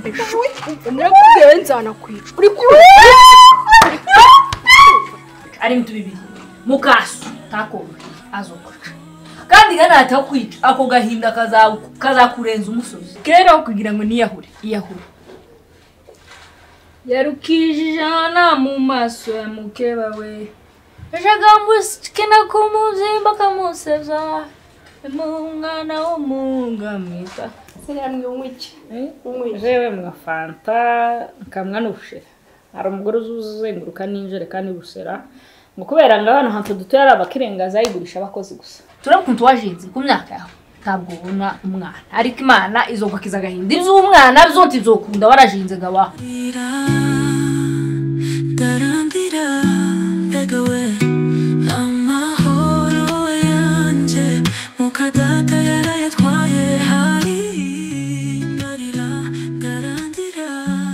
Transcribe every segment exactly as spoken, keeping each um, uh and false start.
Narakubwiye nzana kwica. Uri ku ari mtu bibiri mukaso takoba azoka kandi gana atakwica ako gahinda kaza kazakurenza umusozi kera kugira ngo niyahure iyahure yarukijana mu maso ya mukeba we Jagambukina kumuzimba kamuseza umwana w'umunga mwita Seramwe umwiki umwiki jewe mwafanta kamwana ushera ari umugore uzuzenguruka n'injere kandi busera ngo kubera ngabana hantu dutoya ari abakirengaza yigurisha abakozi gusa turakuntu wajinze ku myaka yawe ntabwo ubona umwana ariko Imana izogakiza gahinda iz'umwana bizonti izokunda warajinze gawa darandira dagawe amahoro yanje mukadata yarayatwaye hari darira darandira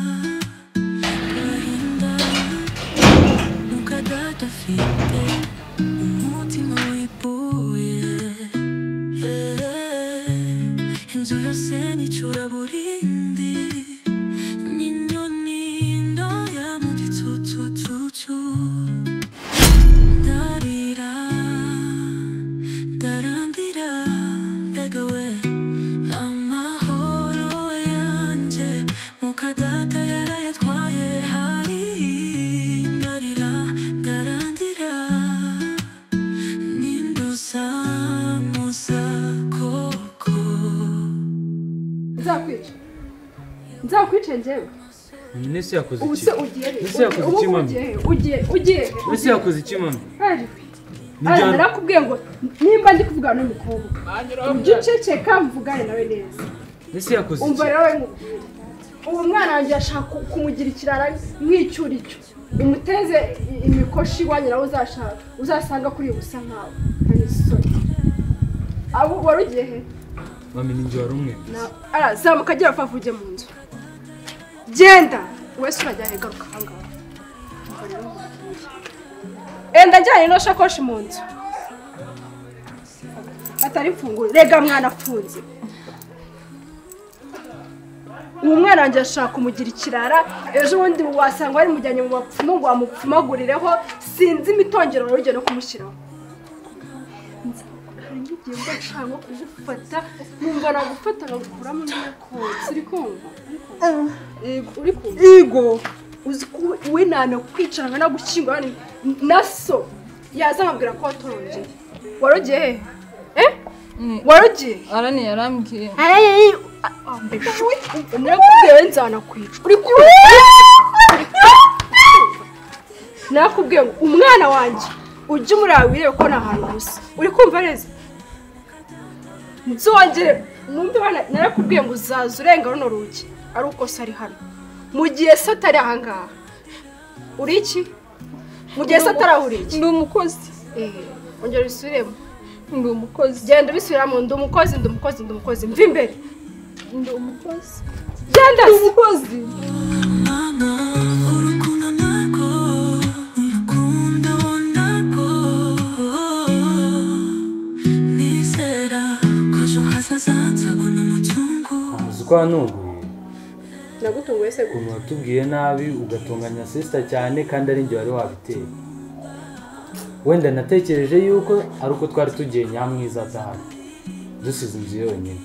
gahinda mukadata fite umutima wipuye inzu yose nicura burindi n'inyoni ndoya mu gitutututu darira darandira dagawe amahoro yanje mukadata yarayatwaye hari darira darandira nindusa musa koko Nzakwica Nzakwica njyewe Nese yakoze iki? Ubuse ugiye Nese yakoze iki mami? Ugiye ugiye Nese yakoze iki mami? Ari Ari narakubwiye ngo nimba ndi kuvugana n'umukobwa ugiceceka mvugane nawe neza Nese yakoze iki? Umva rero ubu mwana wanjye ashaka kumugira ikirara nk'icyura icyo umuteze imikoshi wanye nawe uzashaka uzasanga kuri busa nkawe kandi sori abo warugiye he Mami ninjye warumwe ara zamuka gira favuge mu nzu genda wese urajya garuka hangaha enda njyanye no shakoshi mu nzu atari mfungure rega mwana apfunze uwo mwana wanjye ashaka kumugira ikirara ejo bundi wasanga ari mujyanye mu bapfumu ngo amupfumagurireho sinzi imitongero warujye no kumushyiraho ngiye ngo nshaka kugufata numva nagufata ngakuramo n'akotsi uri kumva uri kumva yego uzi ko we nana kwicarana nagushyingura naso yazamubwira ko watonje warogiye eh warogiye arani yarambwiye ay narakubwiye nzana kwica uri kumva nakubwiye umwana wanjye ujye umurabire ko nahantu gusa uri kumva neza nzongere numbe bana narakubwiye ngo uzaza urenga runo rugi ari uko se ari hano mu gihe se atari ahangaha uri iki mu gihe se atarahuri iki ndi umukozi eh ongera usubiremo ndi umukozi genda ubisubiramo ndi umukozi ndi umukozi ndi umukozi mva imbere ndi umukozi genda ndi umukozi Kwa nunguye nagutunguye se kuno watubwiye nabi ugatunganya sister cyane kandi ari njye wari wabiteye wenda natekereje yuko ari uko twari tugiye nyamwiza cyane dusize inzu yonyine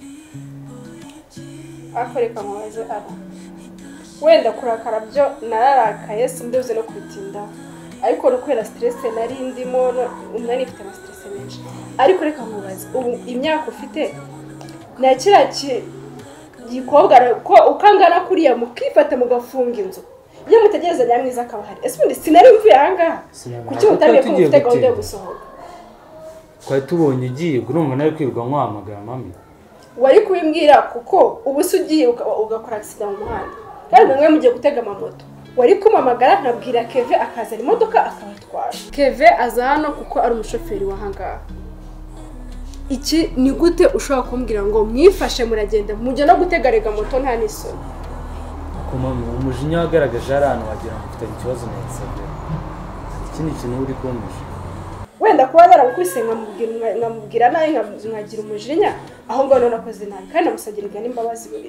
akoreka mubaze aba wenda kurakara byo nararakaye sindoze no kubitinda ariko no kwera stress nari ndimo umwana ifite ama stress menshi ariko reka mubaze ubu imyaka ufite nakira ki gikobwa ko ukangana kuriya mukifata mugafunga inzu iyo mutegereza nyamwiza akabahari ese ubundi sinari mvuye ahangaha kuki utabiye ko mufite gahunda yo gusohoka twari tubonye ugiye urumva nari kwirwa nkwamagara mami wari kubimbwira kuko ubu se ugiye ugakora accident mu muhanda kandi mwe mugiye gutega amamoto wari kumamagara nabwira Keve akazana imodoka akabatwara Keve aza hano kuko ari umushoferi wahangaha iki ni gute ushobora kumbwira ngo mwifashe muragenda mujye no gutegarega moto nta nisoni kuma umujinya wagaragaje arano wagira ngo ufite ikibazo n'isabye iki ni ikintu uri kumvisha wenda kuba narabukuse nkamubwira nkamubwira naye nkagira umujinya aho ngo none akoze nabi kandi amusagirega n'imbabazi buri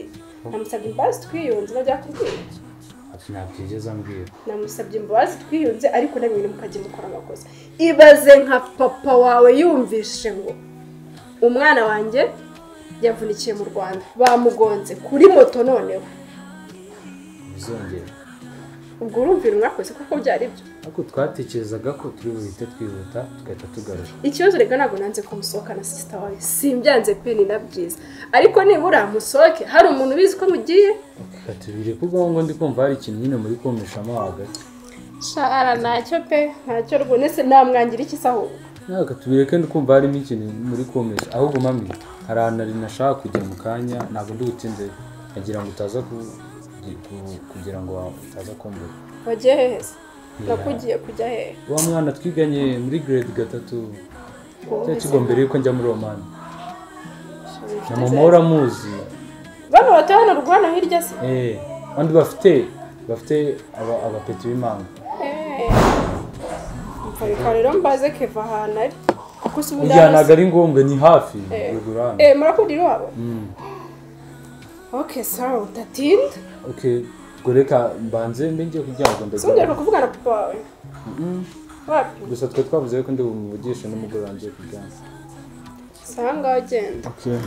namusabye imbabazi twiyunze najya kubwira ati ntabyigeze ambwira namusabye imbabazi twiyunze ariko namwe mukajya mukora amakosa ibaze nka papa wawe yumvishe ngo umwana wanjye yavunikiye mu Rwanda bamugonze kuri moto noneho bizongera ubwo urumvira mwakoze kuko byari byo ariko twatekerezaga ko turi buhite twihuta tugahita tugaruka ikibazo rega ntabwo nanze ko musohoka na sister wawe simbyanze pe ni nabyiza ariko nibura musohoke hari umuntu ubizi ko mugiye katubire kuko ngo ndi kumva hari ikintu nyine muri kumishamo hagati shara ntacyo pe ntacyo rwone se namwangira iki saho naka tubire kandi kumva harimo ikintu muri kumisha ahubwo mami hari ahantu ari nashaka kujya mu kanya ntabwo ndi gutinde nagira ngo utaza kugira ngo utaza kumbura wagiye hehe nakugiye kujya hehe wa mwana twiganye muri grade gatatu cyo mbere yuko njya muri Oman na mama uramuzi bano batahana rugwana hirya se eh bandi bafite bafite aba abapeti b'imanga eh mfarika rero mbaze keva hana ari kuko subunda ujyanaga ari ngombwa ni hafi rugurana eh murakudira wabo mm okay sawa utatinda okay goreka mbanze mbingiye kujyago ndagira sindero kuvugana papa wawe mm wapi gusa twe twavuze ko ndi bumuvugisha n'umugore wanje kujyana sanga agenda okay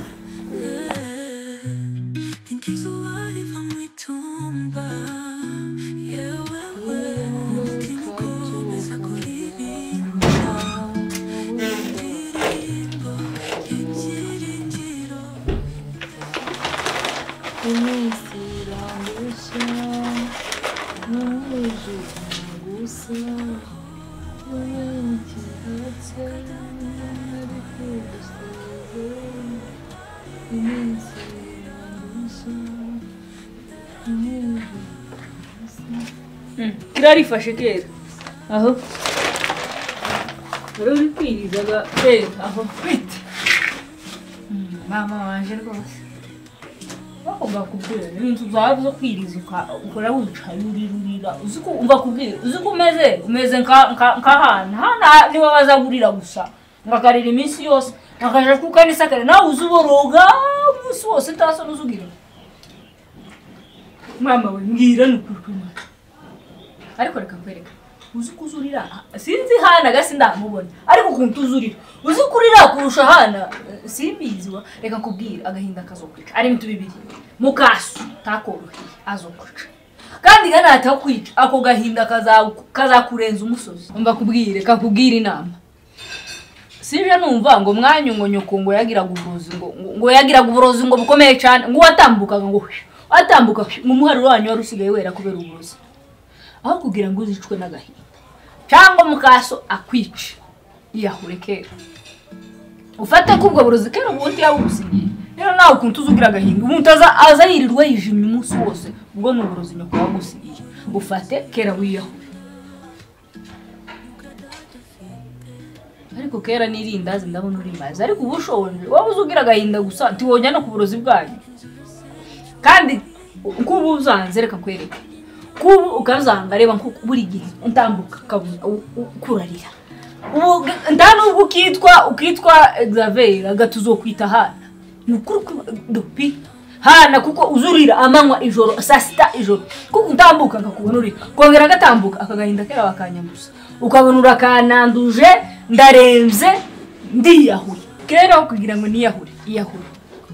Ryari fashe kera aho uri kwirizaga kera aho kwite mama wanje rwose bakubwa kubwira ibintu zawe zo kwiriza ukora wicaye urirurira uziko umva kubwira uziko umeze umeze nka nka hana hana niwe bazagurira gusa ngakarira iminsi yose nakaje kukanisa kare nawe uzuboroga umunsi wose taso nuzugira mama we ngira nukuri ariko reka kwereka uzi kuzurira sinzi hana gasi ndamubona ariko kuntu uzurira uzi kurira kurusha hana simbizwa reka kubwira agahinda kazokwica ari mitu bibiri mukaso takorohe azokwica kandi gana atakwica ako gahinda kaza kazakurenza umusozi umva kubwire kakubwira inama sije numva ngo mwanyu ngo nyoko ngo yagira guburozi ngo ngo yagira guburozi ngo bukomeye cyane ngo watambuka ngo watambuka ngo muhari wanyu warusigaye wera kubera uburozi aho kugira ngo uzicwe n'agahinda cyangwa mukaso akwica iyahurekera ufate kubwo burozi kera ubundi yabusigiye rero nawe kuntu uzugira agahinda umuntu aza aza yirirwa yijimye umunsi wose ubwo n'uburozi nyoko yagusigiye ufate kera wiyahure ariko kera nirindazi ndabona uri mazi ariko ubushonje waba uzugira agahinda gusa ntiwojya no ku burozi bwanyu kandi kuba uzanze reka kwereka kubu ukazanga reba nko buri gihe ntambuka kurarira ubu ndano ubwo kitwa ukitwa Xavier gatuzo kwita hana nukuri dopi hana kuko uzurira amanywa ijoro saa sita ijoro kuko ntambuka ngakubona uri kongera gatambuka akagahinda kera bakanyambusa ukabona urakananduje ndaremze ndiyahuye kera kugira ngo niyahure iyahure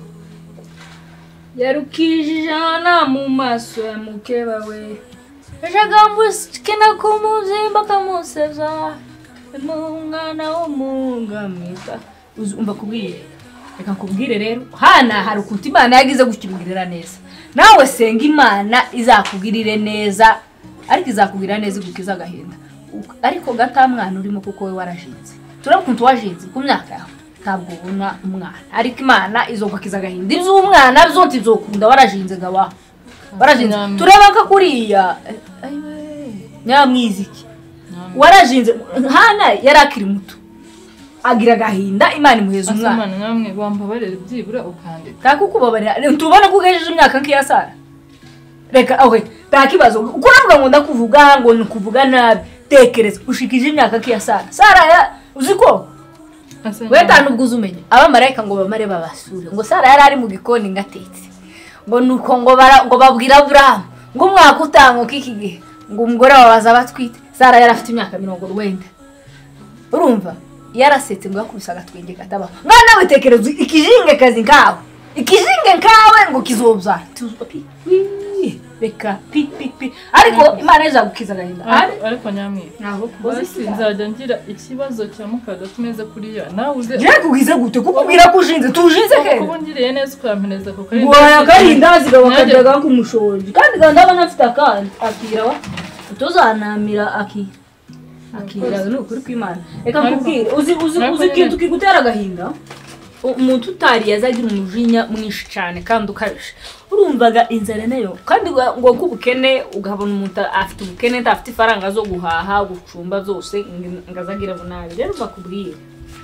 yarukijana mu maso ya mukeba we Jagambus kina kumuzimba kamuseza umwana w'umunga mwita umva kubwire reka kubwire rero hana hari ukuntu Imana yagize gukibwirira neza nawe senga Imana izakubwirire neza ariko izakubwirira neza gukiza agahinda ariko gata mwana urimo kuko we warajinze turakuntu wajinze ku myaka yawe ntabwo ubona umwana ariko Imana izogukiza agahinda izo umwana bizonti izokunda warajinze gawa warajinze tureba ka kuriya nyamwiziki warajinze hana yarakiri muto agira agahinda Imana imuheza umwana Imana namwe bambabarira byibura ukandika takukubabarira tubona kugejeje imyaka nk'iyasara reka awe takibazo ukuravuga ngo ndakuvuga ngo nukuvuga nabi tekereza ushikije imyaka nk'iyasara Sara uziko weta nubwo uzumenya abamarayika ngo bamare babasure ngo Sara yari ari mu gikoni ngatetse ngo nuko ngo bara ngo babwira Abraham ngo umwaka utango kiki gihe ngo umugore wabaza batwite Sara yarafite imyaka mirongo urwenda urumva yarasetse ngo yakubise agatwenge kataba ngana bitekerezo ikijinge kazi ngawe ikijinge nkawe ngo kizobza tuzwa pi beka pi pi pi ariko Imana iza gukiza gahinda ariko nyamwe nabo bose nzajya ngira ikibazo cya Mukadata tumeze kuri ya nawe uze je kugize gute kukubwira ko ujinze tujinze ke kuko ngiriye neza ukampeneza ko kari ngoya gahinda zigabakajyaga kumushoje kandi ganda bana afite akandi akira wa utozanamira aki akira no kuri kw'Imana reka nkubwire uzi uzi uzi kintu kigutera gahinda umuntu utari yazagira umujinya mwinshi cyane kandi ukabisha urumvaga inzara nayo kandi ngo kubukene ugahabona umuntu afite ubukene ndafite ifaranga zo guhaha gucumba zose ngazagira bunabi rero bakubwira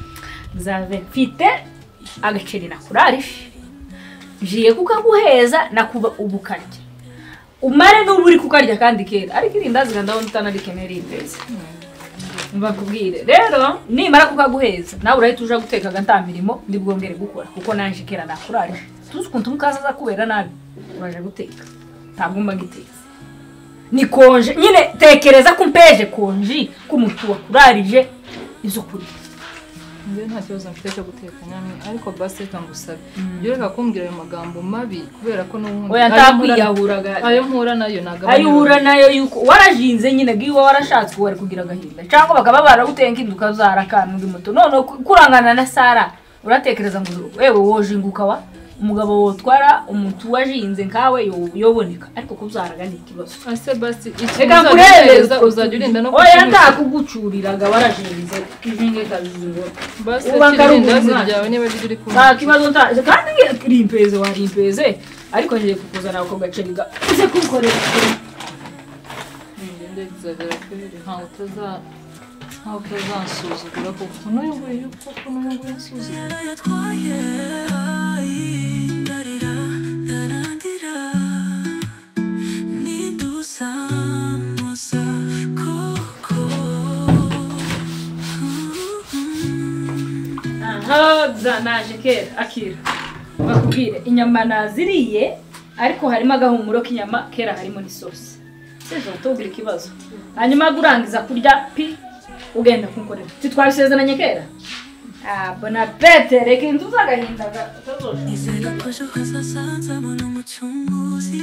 zave mfite agaceri nakurarishe njiye kukaguheza nakuba ubukarya umare n'uburi kukarya kandi kera ariko irindazi ndabona utanarikenera imbeze mbakubwire rero nimara kukaguheza nawe urahita uja guteka agantamirimo ndibwongere gukora kuko nanje kera nakurarishe tuzi ukuntu mukaza za kubera nabi uraje guteka ntagomba giteza ni konje nyine tekereza ko mpeje konji kumutu wakurarije izo kuri nge nta kibazo mfite cyo guteka nyamwe ariko basi kangusabe byo reka kumbwira ayo magambo mabi kubera ko n'ubundi oya ntakwiyahuraga ayo mpura nayo nagabanya ayo uhura nayo yuko warajinze nyine giwe warashatse ko wari kugira gahinda cyangwa bakaba baragutenga induka zarakana ndi muto none kurangana na Sara uratekereza ngo wewe wojinguka wa umugabo wotwara umuntu wajinze nkawe yoboneka ariko kuzaraga ni ikibazo ase basi reka kurereza uzajya urinda no oya ndakugucuriraga warajinze kijinge kazingo basi kirinda ziryawe niba biri ku nta kibazo ntaje kandi rimpeze warimpeze ariko ngiye kukuzana uko gaceriga uze kukorera ngende zagera kuri ntawe utaza ntawe utazasuzugura kuko n'uyu nguyu kuko n'uyu nguyu asuzugura naje kera akira bakubwire inyama naziriye ariko harimo agahumuro k'inyama kera harimo n'isosi sejo utubwira ikibazo hanyuma gurangiza kurya pi ugenda kunkorera titwabisezeranye kera ah bona bete reka inzu zagahindaga izera kwaje hazasanza mu mucunguzi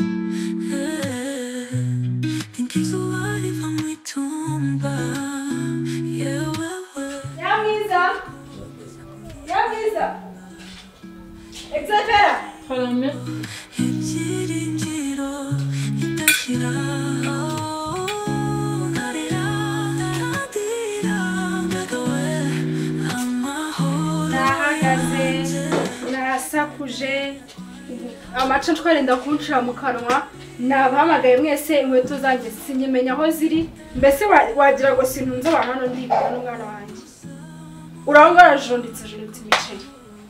tinkizo ari famuitumba yewe Yamwiza Yamwiza Exagera Falame ibyiringiro idashira narira naradira ndagawe amahoro nahagaze nasakuje amaca twarinda kunshira mu kanwa nabahamagaye mwese inkweto zanjye sinyemenya aho ziri mbese wagira ngo sintunze abantu hano ndibana n'umwana wanjye urangara jonditse jonditse imiceri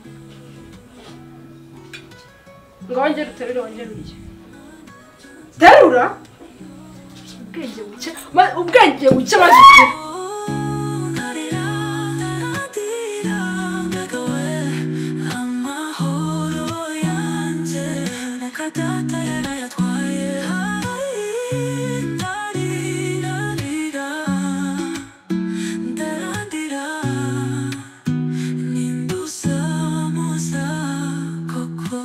ngo wongere uterure wongere urye terura ubwenge buke ubwenge buke maze ukire narira naradira ndagawe amahoro yanjye Mukadata yarayatwaye narira narira ndarandira nimbuza muza koko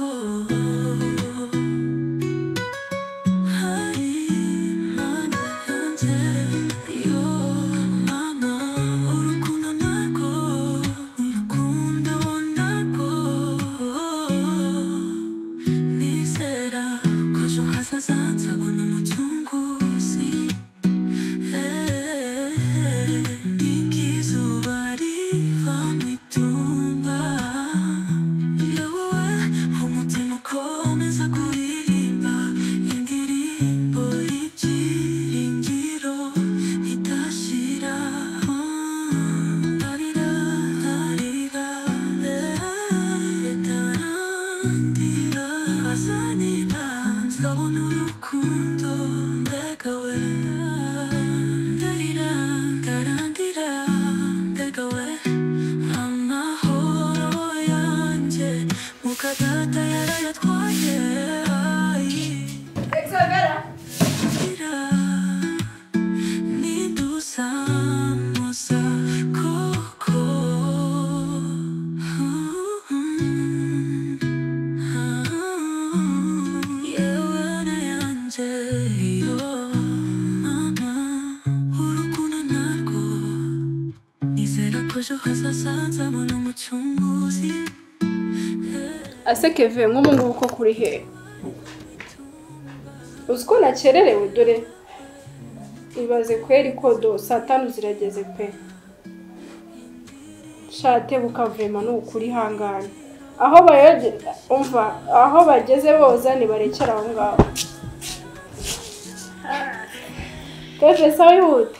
hari mana yanjye yo mama urukundo narwo urukundo narwo nizera ko ejo hazaza nzabona umucunguzi ikizuba riva mu itumba yewe umutima ukomeza kuririmba indirimbo y'ibyiringiro idashira narira narira ndarandira azanira nzabona urukundo ndagawe ndarira ndarandira ndagawe amahoro yanjye Mukadata yarayatwaye ase Kevin nk'ubu ngubu ko kuri he uziko nakererewe dore ibaze kweri kodo saa tanu zirageze pe shate bukavema n'ukuri hangana aho bayoge umva aho bageze boza ni barekera aho ngaho Kevin sawa yute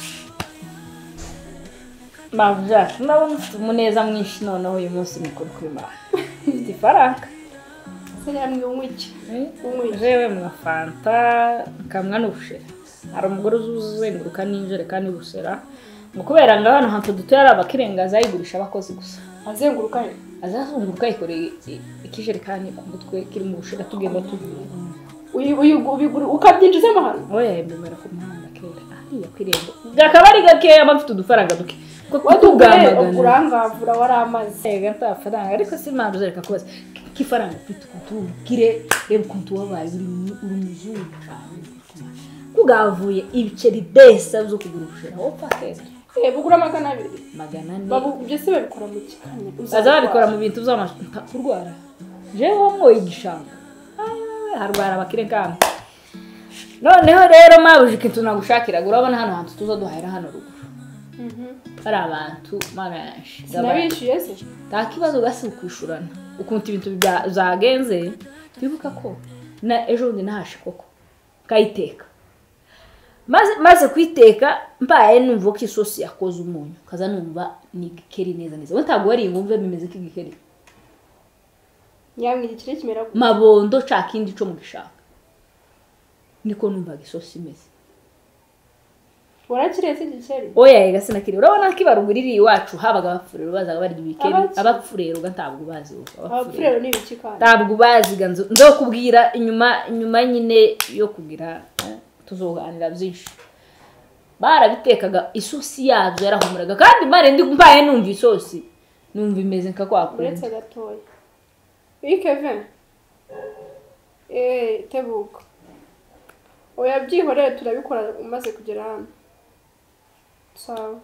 Mavja, ndabona ufite umuneza mwinshi noneho uyu munsi mikuru kwimara. Ufite ifaranga. Se yamwe umwiki. Umwiki. Jewe mu fanta kamwa n'ubushera. Hari umugore uzuzenguruka n'injere kandi busera. Ngo kubera ngo hano hantu dutuye ari abakirengaza yigurisha abakozi gusa. Azenguruka he? Azazunguruka yikoreye ikijerekani ku mutwe kiri mu bushera tugenda tuvuye. Uyu uyu ubigura ukabyinjiza amahano. Oya yemera ku muhanda kera. Ariya kwirembo. Gakabari gakeya bafite udufaranga duke. Watugambagana urangavura waramaze ega ntafaranga ariko simanje zereka koze kifaranga mfite kutubwire rero kuntu wabaye uri uri muzungu kugavuye ibiceri desa zo kugurushira opfa keza eh bugura magana abiri magana ne babu byo se babikora mu kikanya azabikora mu bintu by'amashaka kurwara jewe mwo igishanga harwara bakire kandi noneho rero mabuje ikintu nagushakira urabona hano hantu tuzo duhahira hano ruguru ari abantu magashi sinabishyuye se nta kibazo gasi ukwishurana ukuntu ibintu zagenze twibuka ko na ejo bundi nahashe koko kayiteka maze maze kwiteka mbaye numva ko isosi yakoze umunyu kaza numva ni gikeri neza neza we ntago wari ngumve bimeze ko igikeri nyamwe ikire kimera mabondo ca kindi co mu gishaka niko numva isosi imeze warakiretse igikeri oya yega sinakiri urabona kibaruguriri iwacu habaga abapfurero bazaga barya ibikeri abapfurero gatabwo bazi abapfurero ni ibiki kandi tabwo bazi ganzo ndo kubwira inyuma inyuma nyine yo kugira tuzoganira byinshi barabitekaga isosi yazo yarahumuraga kandi mare ndi mbaye numva isosi numva imeze nka kwakura uretse gatoya iyi Kevin eh tebuka oya byihoreye turabikora umaze kugera hano sawa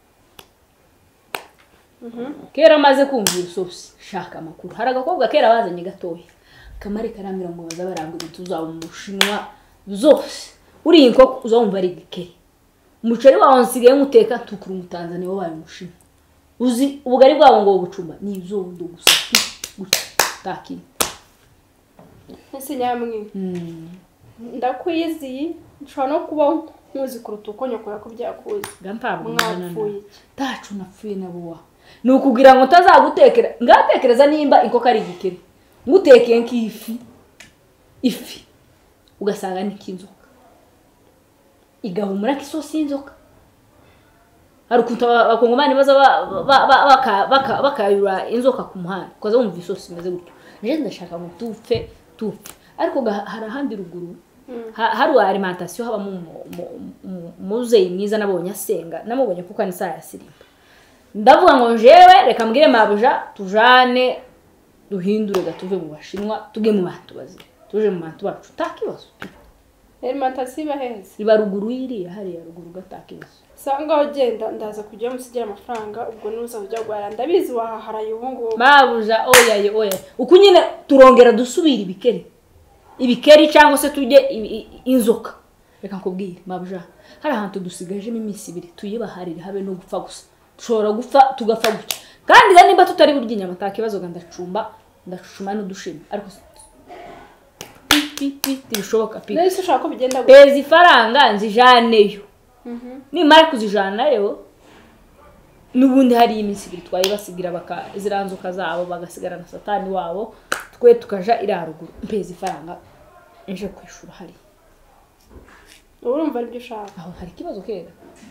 mhm kera maze kumva isosi shaka makuru hari agakobwa kera bazanye gatoya kamare karamira ngo baza barangura tuzaba mu Bushinwa zose uri inkoko uzumva ari gikeri umuceri wawo nsigaye muteka tukuru mu Tanzania wabaye umushinwa uzi ubugari bwabo ngo bucumba ni izondo gusa taki ese nyamwe mm ndakwiyizi nshobora no kuba nkuzi kuruta uko nyoko yakubyakuzi gantabwo mwapfuye tacu napfuye nabuwa nukugira ngo tazagutekera ngatekereza nimba inkoko ari gikeri ngutekeye nkifi ifi ugasanga ni kinzoka igahumura kisosi inzoka harukunta bakongomani baza baka bakayura inzoka ku muhanda koza umva isosi imeze gutyo nje ndashaka ngo tupfe tupfe ariko hari ahandi ruguru hari alimentation haba mu muzeyi mwiza nabonye asenga namubonye kuko ani saa ya sirimba ndavuga ngo jewe reka mbwire mabuja tujane duhindure gatuve mu Bashinwa tuge mu bantu bazi tuje mu bantu bacu takibazo alimentation baheze riba ruguru iri hari ya ruguru gatakibazo sanga ugenda ndaza kujya musigira amafaranga ubwo nuza ujya gwara ndabizi wahaharaye ubu ngo mabuja oya ye oya uko nyine turongera dusubira ibikeri ibikeri cyangwa se tujye inzoka reka nkubwire mabuja hari ahantu dusigaje iminsi ibiri tuyibaharire habe no gupfa gusa dushobora gupfa tugapfa gutya kandi nimba tutari burya inyama takibazo gandacumba ndacucuma no dushima ariko pipi bishoboka pipi nese ushaka ko bigenda pezi faranga nzijaneyo mhm ni mara kuzijana rero nubundi hari iminsi ibiri twayibasigira baka ziranzuka zabo bagasigara na satani wabo twe tukaja iraruguru mpezi faranga nje kwishura hari urumva ari byo ushaka aho hari kibazo kera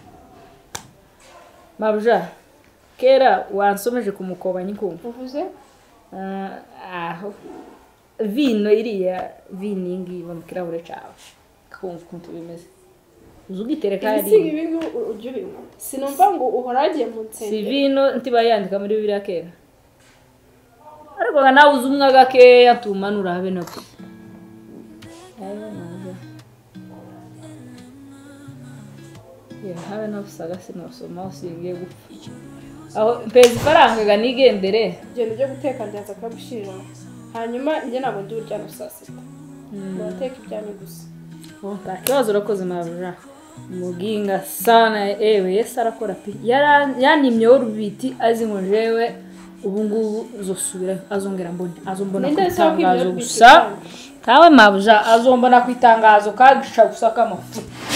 mabuja kera wansomeje kumukobanyi kumva uvuze aho vino iriya viningi bamukirahure cyawe kumva kuntu bimeze uzugitereka ari isi ibintu ujye binywa sinumva ngo uhoragiye mu nsenge si vino ntiba yandika muri bibiri kera ariko nawe uzumwa gakeya tumanura habe nako ya habe no saga sinosoma usingiye gupfa aho pezi faranga ga nigendere genda ujye guteka ndaza kabushira hanyuma njye ntabwo ndi urya no saa sita murateka ibyanyu gusa nta kibazo urakoze mabuja muginga sana ewe Yesu arakora pe yanimye urubiti azi ngo jewe ubu ngubu uzosubira azongera mbone azombona ku itangazo gusa tawe mabuja azombona ku itangazo kagisha gusa kamafu